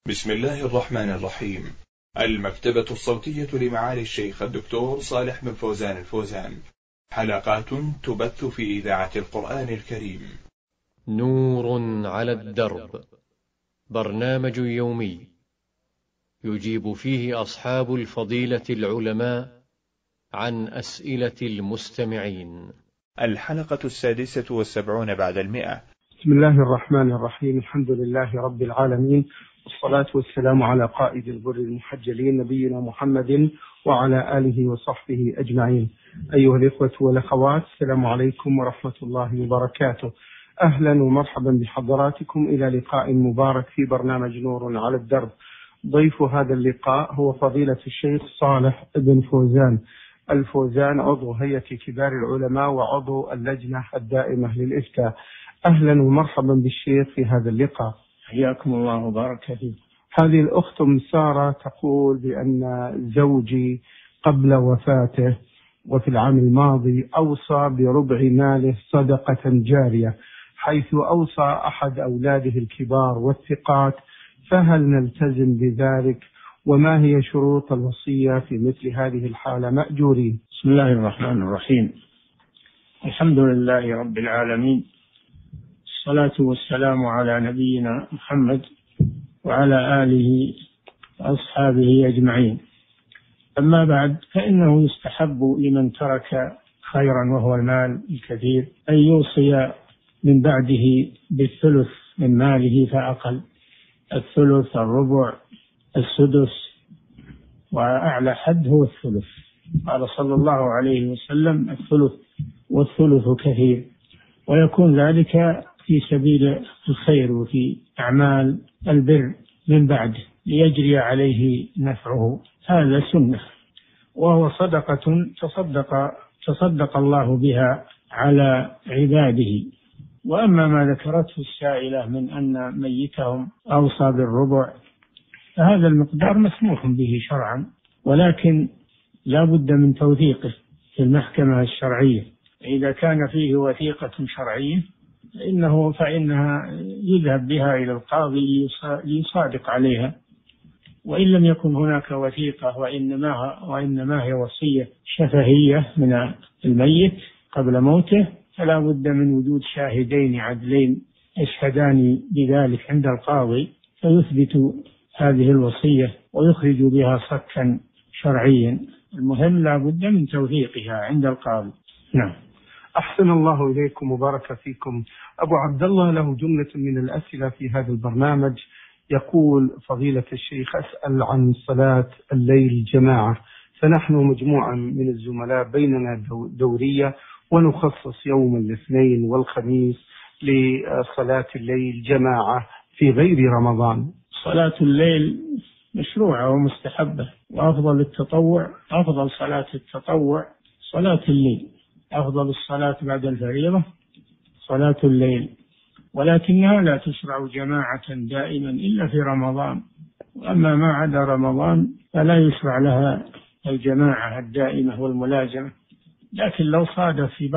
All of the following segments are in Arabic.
بسم الله الرحمن الرحيم. المكتبة الصوتية لمعالي الشيخ الدكتور صالح بن فوزان الفوزان، حلقات تبث في إذاعة القرآن الكريم. نور على الدرب، برنامج يومي يجيب فيه أصحاب الفضيلة العلماء عن أسئلة المستمعين. الحلقة 76 بعد 100. بسم الله الرحمن الرحيم. الحمد لله رب العالمين، والصلاة والسلام على قائد الغر المحجلين نبينا محمد وعلى آله وصحبه أجمعين. أيها الإخوة والأخوات، السلام عليكم ورحمة الله وبركاته. أهلا ومرحبا بحضراتكم إلى لقاء مبارك في برنامج نور على الدرب. ضيف هذا اللقاء هو فضيلة الشيخ صالح بن فوزان الفوزان، عضو هيئة كبار العلماء وعضو اللجنة الدائمة للإفتاء. أهلا ومرحبا بالشيخ في هذا اللقاء. حياكم الله وبارك فيكم. هذه الأخت سارة تقول بأن زوجي قبل وفاته وفي العام الماضي أوصى بربع ماله صدقة جارية، حيث أوصى أحد أولاده الكبار والثقات، فهل نلتزم بذلك؟ وما هي شروط الوصية في مثل هذه الحالة مأجورين؟ بسم الله الرحمن الرحيم. الحمد لله رب العالمين، الصلاة والسلام على نبينا محمد وعلى آله وأصحابه أجمعين. أما بعد، فإنه يستحب لمن ترك خيرا وهو المال الكثير أن يوصي من بعده بالثلث من ماله فأقل، الثلث، الربع، السدس، وأعلى حد هو الثلث. قال صلى الله عليه وسلم: الثلث والثلث كثير، ويكون ذلك في سبيل الخير وفي أعمال البر من بعده ليجري عليه نفعه. هذا سنة، وهو صدقة تصدق الله بها على عباده. وأما ما ذكرته السائلة من أن ميتهم أوصى بالربع، فهذا المقدار مسموح به شرعا، ولكن لا بد من توثيقه في المحكمة الشرعية. إذا كان فيه وثيقة شرعية فإنها يذهب بها إلى القاضي ليصادق عليها. وإن لم يكن هناك وثيقة وإنما هي وصية شفهية من الميت قبل موته، فلا بد من وجود شاهدين عدلين يشهدان بذلك عند القاضي، فيثبت هذه الوصية ويخرج بها صكا شرعيا. المهم لا بد من توثيقها عند القاضي. نعم. أحسن الله إليكم وبارك فيكم. أبو عبد الله له جملة من الأسئلة في هذا البرنامج. يقول: فضيلة الشيخ، أسأل عن صلاة الليل جماعة، فنحن مجموعة من الزملاء بيننا دورية، ونخصص يوم الاثنين والخميس لصلاة الليل جماعة في غير رمضان. صلاة الليل مشروعة ومستحبة، وأفضل صلاة التطوع صلاة الليل. أفضل الصلاة بعد الفريضة صلاة الليل، ولكنها لا تشرع جماعة دائما إلا في رمضان، وأما ما عدا رمضان فلا يشرع لها الجماعة الدائمة والملازمة. لكن لو صادف في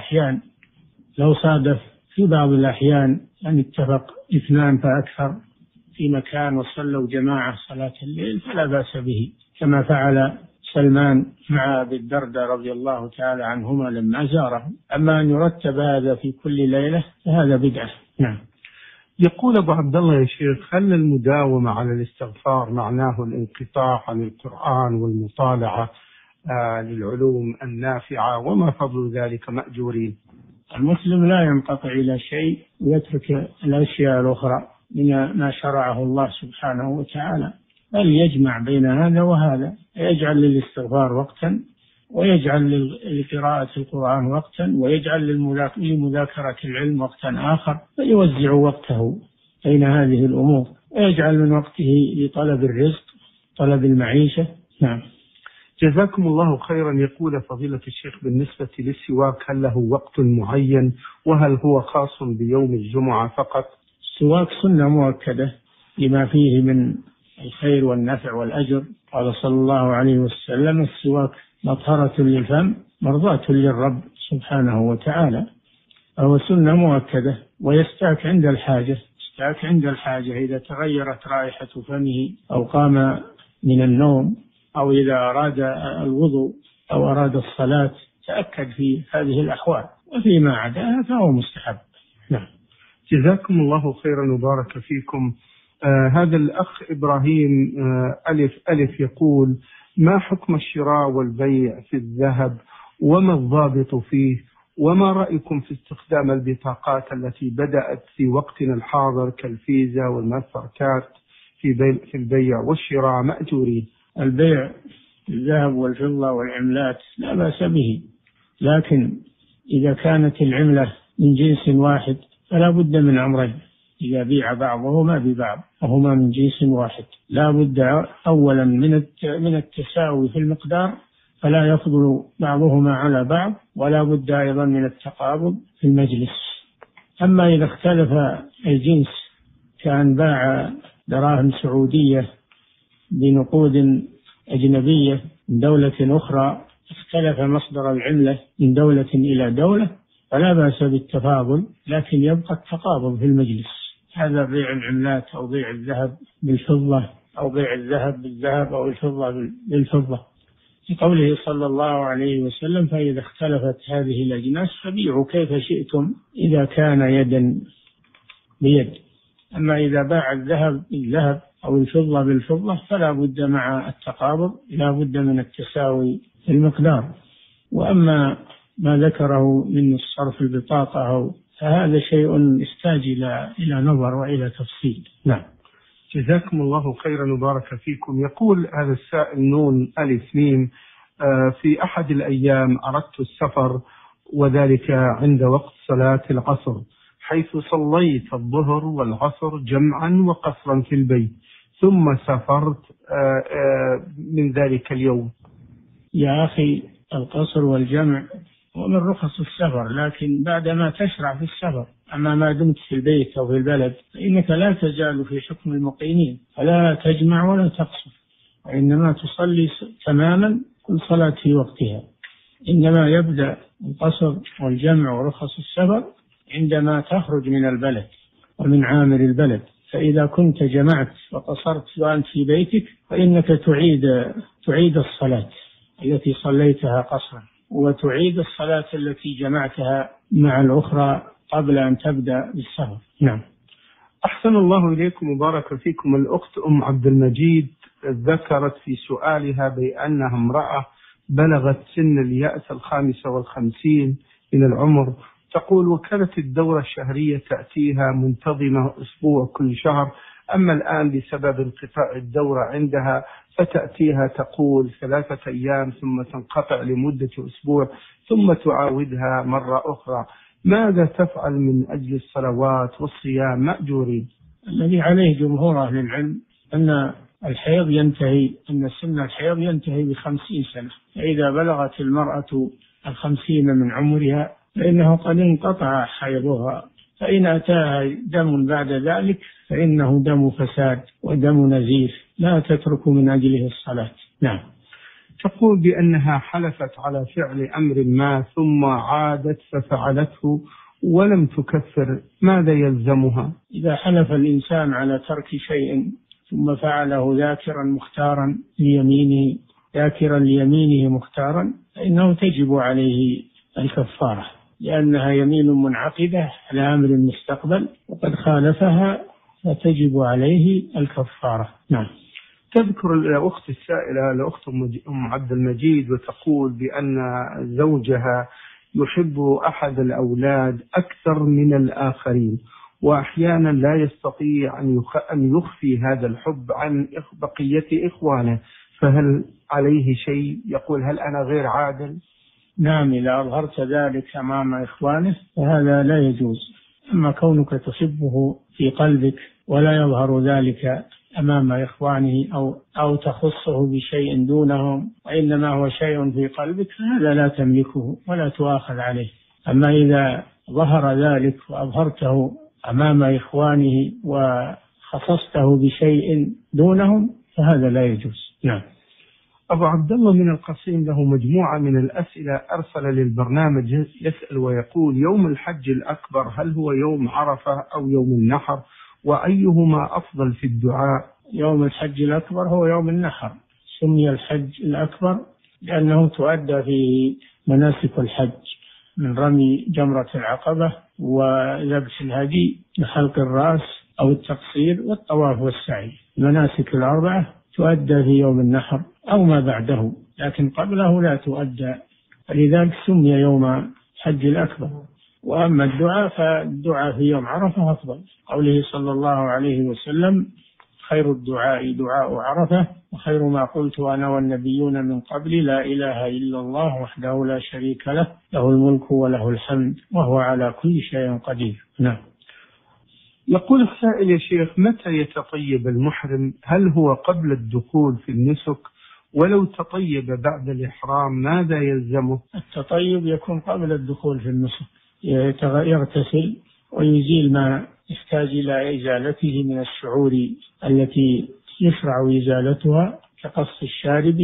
بعض الأحيان أن اتفق اثنان فأكثر في مكان وصلوا جماعة صلاة الليل فلا بأس به، كما فعل سلمان مع أبي الدرداء رضي الله تعالى عنهما لما زاره. أما أن يرتب هذا في كل ليلة فهذا بدعة. نعم. يقول أبو عبد الله: يا شيخ، هل المداومة على الاستغفار معناه الانقطاع عن القرآن والمطالعة للعلوم النافعة، وما فضل ذلك مأجورين؟ المسلم لا ينقطع إلى شيء ويترك الأشياء الأخرى من ما شرعه الله سبحانه وتعالى، بل يجمع بين هذا وهذا، يجعل للاستغفار وقتا، ويجعل لقراءة القرآن وقتا، ويجعل لمذاكرة العلم وقتا آخر، فيوزع وقته بين هذه الأمور، ويجعل من وقته لطلب الرزق، طلب المعيشة. نعم. جزاكم الله خيرا. يقول: فضيلة الشيخ، بالنسبة للسواك هل له وقت معين، وهل هو خاص بيوم الجمعة فقط؟ السواك سنة مؤكدة لما فيه من الخير والنفع والأجر. قال صلى الله عليه وسلم: السواك مطهرة للفم مرضاة للرب سبحانه وتعالى. فهو سنة مؤكدة، ويستاك عند الحاجة، يستاك عند الحاجة، إذا تغيرت رائحة فمه أو قام من النوم أو إذا أراد الوضوء أو أراد الصلاة، تأكد في هذه الأحوال، وفيما عداها فهو مستحب. نعم. جزاكم الله خيرا وبارك فيكم. هذا الأخ إبراهيم ألف يقول: ما حكم الشراء والبيع في الذهب وما الضابط فيه، وما رأيكم في استخدام البطاقات التي بدأت في وقتنا الحاضر كالفيزا والماستر كارد في البيع والشراء مأجورين؟ البيع الذهب والفضة والعملات لا بأس به، لكن إذا كانت العملة من جنس واحد فلا بد من أمرين: إذا بيع بعضهما ببعض وهما من جنس واحد لا بد أولا من التساوي في المقدار فلا يفضل بعضهما على بعض، ولا بد أيضا من التقابض في المجلس. أما إذا اختلف الجنس، كان باع دراهم سعودية بنقود أجنبية من دولة أخرى، اختلف مصدر العملة من دولة إلى دولة، فلا بأس بالتفاضل، لكن يبقى التقابض في المجلس. هذا بيع العملات أو بيع الذهب بالفضة أو بيع الذهب بالذهب أو الفضة بالفضة، في قوله صلى الله عليه وسلم: فإذا اختلفت هذه الأجناس فبيعوا كيف شئتم إذا كان يدا بيد. أما إذا باع الذهب بالذهب أو الفضة بالفضة فلا بد مع التقابض، لا بد من التساوي في المقدار. وأما ما ذكره من صرف البطاقة فهذا شيء يحتاج إلى نظر وإلى تفصيل. نعم. جزاكم الله خيرا وبارك فيكم. يقول هذا السائل نون ألف ميم: في أحد الأيام أردت السفر، وذلك عند وقت صلاة العصر، حيث صليت الظهر والعصر جمعا وقصرا في البيت، ثم سافرت من ذلك اليوم. يا أخي، القصر والجمع ومن رخص السفر، لكن بعدما تشرع في السفر. أما ما دمت في البيت أو في البلد فإنك لا تزال في حكم المقيمين، فلا تجمع ولا تقصر، وإنما تصلي تماما كل صلاة في وقتها. إنما يبدأ القصر والجمع ورخص السفر عندما تخرج من البلد ومن عامر البلد. فإذا كنت جمعت وقصرت وأنت في بيتك فإنك تعيد الصلاة التي صليتها قصرا، وتعيد الصلاة التي جمعتها مع الأخرى قبل أن تبدأ بالسفر. نعم. أحسن الله إليكم وبارك فيكم. الأخت أم عبد المجيد ذكرت في سؤالها بأنها امرأة بلغت سن اليأس 55 من العمر، تقول: وكانت الدورة الشهرية تأتيها منتظمة أسبوع كل شهر، أما الآن بسبب انقطاع الدورة عندها فتأتيها تقول 3 أيام ثم تنقطع لمدة أسبوع ثم تعاودها مرة أخرى، ماذا تفعل من أجل الصلوات والصيام مأجورين؟ الذي عليه جمهور أهل العلم أن سن الحيض ينتهي ب50 سنة، فإذا بلغت المرأة 50 من عمرها فإنه قد انقطع حيضها، فإن أتاها دم بعد ذلك فإنه دم فساد ودم نزيف لا تترك من أجله الصلاة. نعم. تقول بأنها حلفت على فعل أمر ما ثم عادت ففعلته ولم تكفر، ماذا يلزمها؟ إذا حلف الإنسان على ترك شيء ثم فعله ذاكرا ليمينه مختارا فإنه تجب عليه الكفارة، لأنها يمين منعقدة على أمر المستقبل وقد خالفها فتجب عليه الكفارة. نعم. تذكر الأخت السائلة الأخت أم عبد المجيد وتقول بأن زوجها يحب أحد الأولاد أكثر من الآخرين، وأحيانا لا يستطيع أن يخفي هذا الحب عن بقية إخوانه، فهل عليه شيء؟ يقول: هل أنا غير عادل؟ نعم، إذا أظهرت ذلك أمام إخوانه فهذا لا يجوز. أما كونك تحبه في قلبك ولا يظهر ذلك أمام إخوانه أو تخصه بشيء دونهم وإنما هو شيء في قلبك فهذا لا تملكه ولا تؤاخذ عليه. أما إذا ظهر ذلك وأظهرته أمام إخوانه وخصصته بشيء دونهم فهذا لا يجوز. نعم. أبو عبد الله من القصيم له مجموعة من الأسئلة أرسل للبرنامج يسأل ويقول: يوم الحج الأكبر هل هو يوم عرفة أو يوم النحر؟ وأيهما أفضل في الدعاء؟ يوم الحج الأكبر هو يوم النحر، سمي الحج الأكبر لأنه تؤدى فيه مناسك الحج من رمي جمرة العقبة ولبس الهدي لحلق الرأس أو التقصير والطواف والسعي. المناسك الأربعة تؤدى في يوم النحر أو ما بعده، لكن قبله لا تؤدى، فلذلك سمي يوم الحج الأكبر. وأما الدعاء فالدعاء في يوم عرفة أفضل، قوله صلى الله عليه وسلم: خير الدعاء دعاء عرفة، وخير ما قلت أنا والنبيون من قبلي لا إله إلا الله وحده لا شريك له، له الملك وله الحمد وهو على كل شيء قدير. نعم. يقول السائل: يا شيخ، متى يتطيب المحرم؟ هل هو قبل الدخول في النسك؟ ولو تطيب بعد الإحرام ماذا يلزمه؟ التطيب يكون قبل الدخول في النسك، يغتسل ويزيل ما يحتاج إلى إزالته من الشعور التي يشرع إزالتها، كقص الشارب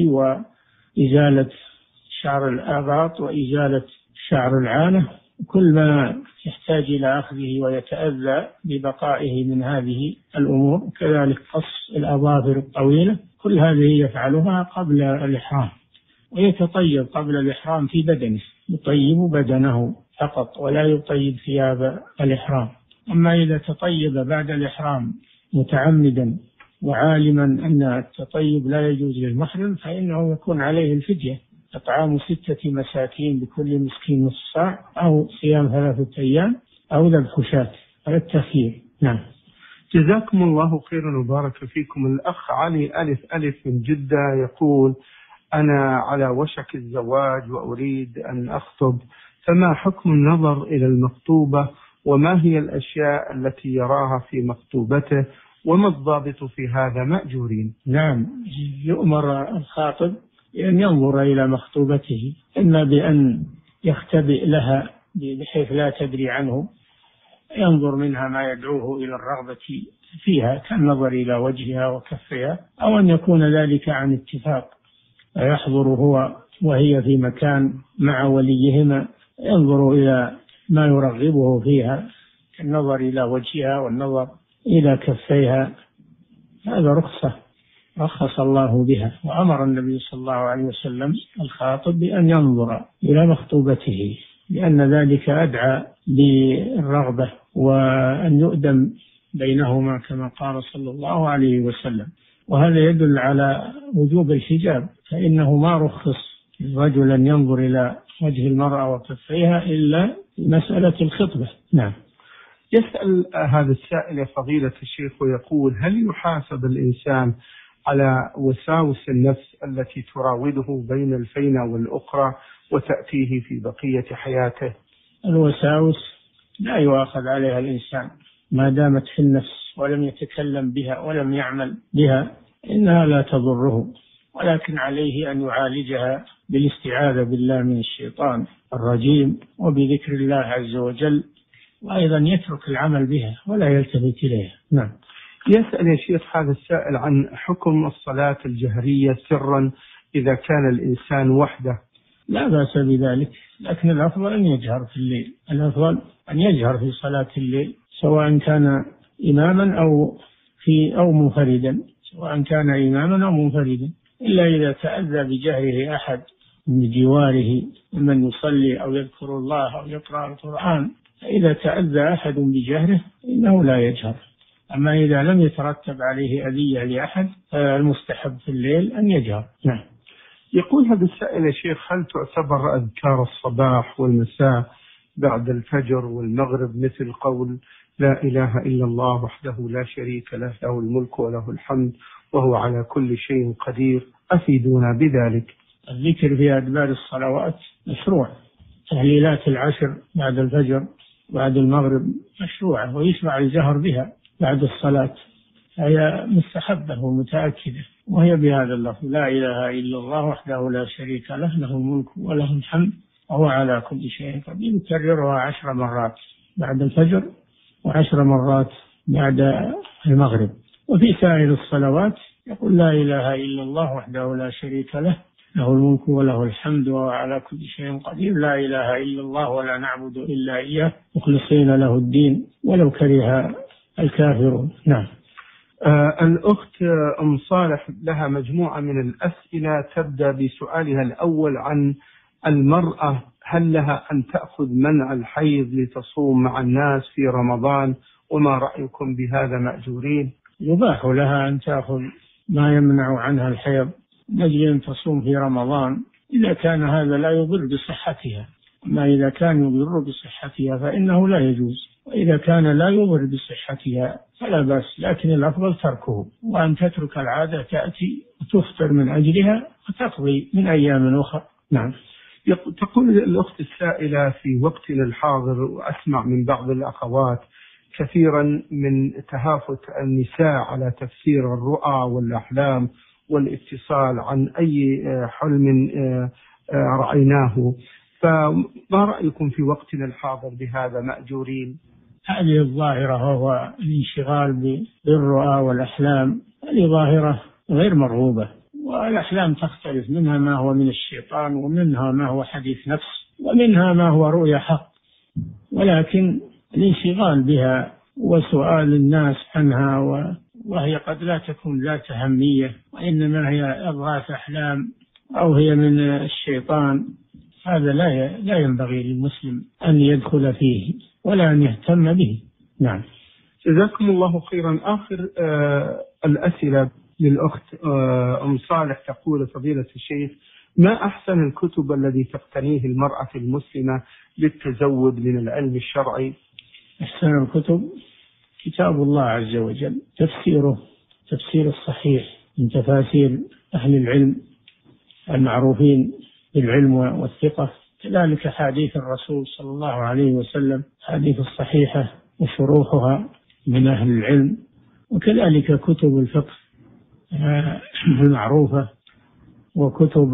وإزالة شعر الآباط وإزالة شعر العانة، كل ما يحتاج إلى أخذه ويتأذى ببقائه من هذه الأمور، كذلك قص الأظافر الطويلة، كل هذه يفعلها قبل الإحرام. ويتطيب قبل الإحرام في بدنه، يطيب بدنه فقط ولا يطيب ثياب الإحرام. أما إذا تطيب بعد الإحرام متعمدا وعالما أن التطيب لا يجوز للمحرم، فإنه يكون عليه الفدية، إطعام 6 مساكين بكل مسكين نصف صاع، أو صيام 3 أيام، أو ذبح شاة، على التخيير. نعم. جزاكم الله خيرا وبارك فيكم. الأخ علي ألف من جدة يقول: أنا على وشك الزواج وأريد أن أخطب، فما حكم النظر إلى المخطوبة؟ وما هي الأشياء التي يراها في مخطوبته؟ وما الضابط في هذا مأجورين؟ نعم، يؤمر الخاطب بأن ينظر إلى مخطوبته، إما بأن يختبئ لها بحيث لا تدري عنه، ينظر منها ما يدعوه إلى الرغبة فيها كالنظر إلى وجهها وكفها، أو أن يكون ذلك عن اتفاق، يحضر هو وهي في مكان مع وليهما، ينظر إلى ما يرغبه فيها كالنظر إلى وجهها والنظر إلى كفيها. هذا رخص الله بها، وأمر النبي صلى الله عليه وسلم الخاطب بأن ينظر إلى مخطوبته، لأن ذلك أدعى بالرغبة وأن يؤدم بينهما كما قال صلى الله عليه وسلم. وهذا يدل على وجوب الحجاب، فإنه ما رخص الرجل أن ينظر إلى وجه المرأة وكفيها إلا في مسألة الخطبة. نعم. يسأل هذا السائل فضيلة الشيخ ويقول: هل يحاسب الإنسان على وساوس النفس التي تراوده بين الفينة والأخرى وتأتيه في بقية حياته؟ الوساوس لا يؤاخذ عليها الإنسان ما دامت في النفس ولم يتكلم بها ولم يعمل بها، إنها لا تضره، ولكن عليه أن يعالجها بالاستعاذة بالله من الشيطان الرجيم وبذكر الله عز وجل، وأيضا يترك العمل بها ولا يلتفت إليها. نعم. يسأل يا شيخ هذا السائل عن حكم الصلاة الجهرية سرا إذا كان الإنسان وحده. لا بأس بذلك، لكن الأفضل أن يجهر في الليل، الأفضل أن يجهر في صلاة الليل، سواء كان إماما أو منفردا، إلا إذا تأذى بجهره أحد من جواره ممن يصلي أو يذكر الله أو يقرأ القرآن، فإذا تأذى أحد بجهره إنه لا يجهر. أما إذا لم يترتب عليه أذية لأحد فالمستحب في الليل أن يجهر. نعم. يقول هذا السائل: يا شيخ، هل تعتبر أذكار الصباح والمساء بعد الفجر والمغرب مثل قول لا إله إلا الله وحده لا شريك له، له الملك وله الحمد وهو على كل شيء قدير؟ أفيدونا بذلك. الذكر في أدبار الصلوات مشروع، تهليلات 10 بعد الفجر بعد المغرب مشروعة، ويشرع الجهر بها بعد الصلاة، هي مستحبة ومتأكدة، وهي بهذا اللفظ: لا إله إلا الله وحده لا شريك له، له الملك وله الحمد وهو على كل شيء قدير. يكررها 10 مرات بعد الفجر و10 مرات بعد المغرب. وفي سائر الصلوات يقول: لا إله إلا الله وحده لا شريك له، له الملك وله الحمد وهو على كل شيء قدير، لا إله إلا الله ولا نعبد إلا إياه مخلصين له الدين ولو كره الكافرون. نعم. الأخت أم صالح لها مجموعة من الأسئلة، تبدأ بسؤالها الأول عن المرأة، هل لها أن تأخذ منع الحيض لتصوم مع الناس في رمضان، وما رأيكم بهذا مأجورين؟ يباح لها أن تأخذ ما يمنع عنها الحيض من أجل أن تصوم في رمضان إذا كان هذا لا يضر بصحتها. ما إذا كان يضر بصحتها فإنه لا يجوز، وإذا كان لا يضر بصحتها فلا بأس، لكن الأفضل تركه، وأن تترك العادة تأتي وتفطر من أجلها وتقضي من أيام أخرى. نعم. تقول الأخت السائلة: في وقتنا الحاضر وأسمع من بعض الأخوات كثيرا من تهافت النساء على تفسير الرؤى والأحلام والاتصال عن أي حلم رأيناه، فما رأيكم في وقتنا الحاضر بهذا مأجورين؟ هذه الظاهرة هو الانشغال بالرؤى والأحلام، هذه ظاهرة غير مرغوبة، والأحلام تختلف، منها ما هو من الشيطان، ومنها ما هو حديث نفس، ومنها ما هو رؤيا حق، ولكن الانشغال بها وسؤال الناس عنها وهي قد لا تكون ذات أهمية، وإنما هي أضغاث أحلام أو هي من الشيطان، هذا لا ينبغي للمسلم أن يدخل فيه ولا أن يهتم به. نعم. جزاكم الله خيرا. آخر الأسئلة للأخت أم صالح، تقول: فضيلة الشيخ، ما أحسن الكتب الذي تقتنيه المرأة المسلمة للتزود من العلم الشرعي؟ أحسن الكتب كتاب الله عز وجل، تفسير الصحيح من تفاسير أهل العلم المعروفين بالعلم والثقة، كذلك حديث الرسول صلى الله عليه وسلم، حديث الصحيحة وشروحها من أهل العلم، وكذلك كتب الفقه المعروفة وكتب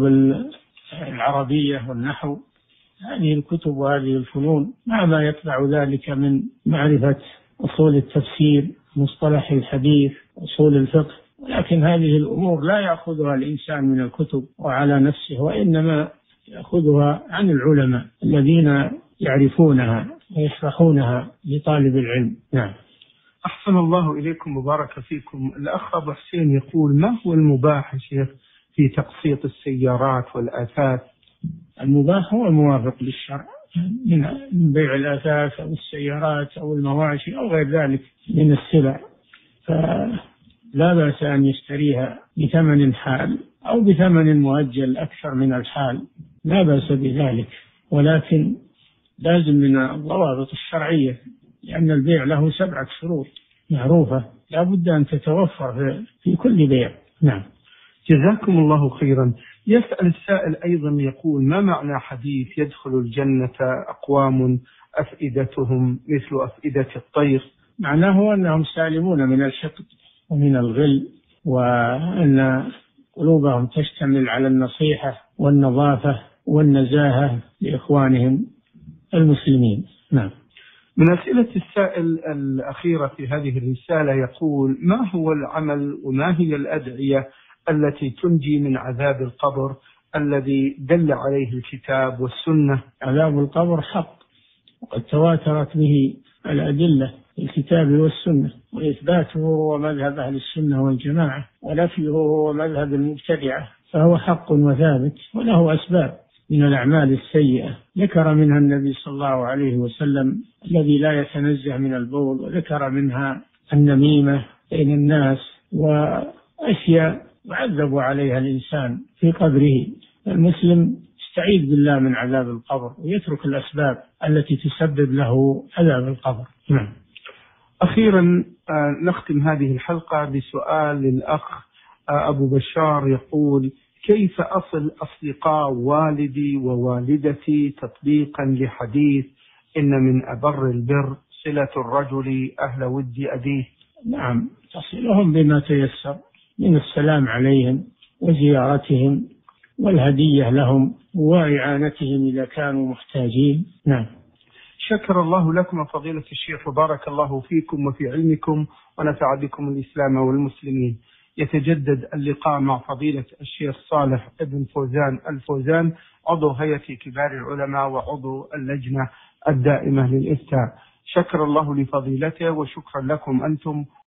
العربية والنحو. هذه الكتب وهذه الفنون ما يتبع ذلك من معرفة أصول التفسير، مصطلح الحديث، أصول الفقه، ولكن هذه الأمور لا يأخذها الإنسان من الكتب وعلى نفسه، وإنما يأخذها عن العلماء الذين يعرفونها ويشرحونها لطالب العلم. نعم. أحسن الله إليكم وبارك فيكم. الأخ أبو حسين يقول: ما هو المباح شيخ في تقسيط السيارات والآثاث؟ المباح هو الموافق للشرع من بيع الآثاث أو السيارات أو المواشي أو غير ذلك من السلع، فلا بأس أن يشتريها بثمن حال أو بثمن مؤجل أكثر من الحال، لا بأس بذلك، ولكن لازم من الضوابط الشرعية، لأن البيع له 7 شروط معروفة لا بد أن تتوفر في كل بيع. نعم. جزاكم الله خيرا. يسأل السائل أيضا يقول: ما معنى حديث يدخل الجنة أقوام أفئدتهم مثل أفئدة الطير؟ معناه أنهم سالمون من الحقد ومن الغل، وأن قلوبهم تشتمل على النصيحة والنظافة والنزاهة لإخوانهم المسلمين. نعم. من أسئلة السائل الأخيرة في هذه الرسالة يقول: ما هو العمل وما هي الأدعية التي تنجي من عذاب القبر الذي دل عليه الكتاب والسنة؟ عذاب القبر حق، وقد تواترت به الأدلة في الكتاب والسنة، وإثباته هو مذهب أهل السنة والجماعة، ونفيه هو مذهب المبتدعة، فهو حق وثابت، وله أسباب من الأعمال السيئة ذكر منها النبي صلى الله عليه وسلم الذي لا يتنزه من البول، وذكر منها النميمة بين الناس، وأشياء يعذب عليها الإنسان في قبره. المسلم يستعيذ بالله من عذاب القبر ويترك الأسباب التي تسبب له عذاب القبر. نعم. أخيرا نختم هذه الحلقة بسؤال للأخ أبو بشار يقول: كيف أصل أصدقاء والدي ووالدتي تطبيقا لحديث إن من أبر البر صلة الرجل أهل ود أبيه؟ نعم، تصلهم بما تيسر من السلام عليهم وزيارتهم والهدية لهم وإعانتهم إذا كانوا محتاجين. نعم. شكر الله لكم فضيلة الشيخ وبارك الله فيكم وفي علمكم ونفع بكم الإسلام والمسلمين. يتجدد اللقاء مع فضيلة الشيخ صالح ابن فوزان الفوزان، عضو هيئة كبار العلماء وعضو اللجنة الدائمة للإفتاء. شكر الله لفضيلته وشكرا لكم أنتم